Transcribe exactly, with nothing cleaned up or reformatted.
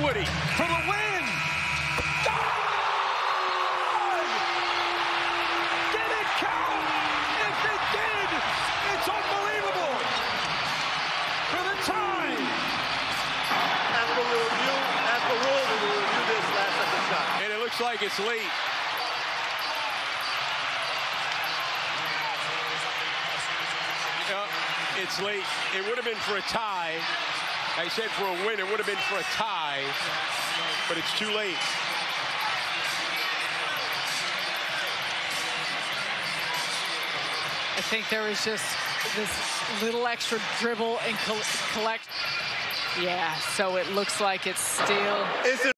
Dinwiddie for the win. Did it count? If it did, it's unbelievable. For the tie. As the review, as the rule, we will review this last second shot. And it looks like it's late. Yeah, it's late. It would have been for a tie. I said for a win, it would have been for a tie, but it's too late. I think there was just this little extra dribble and collect. Yeah, so it looks like it's still. It's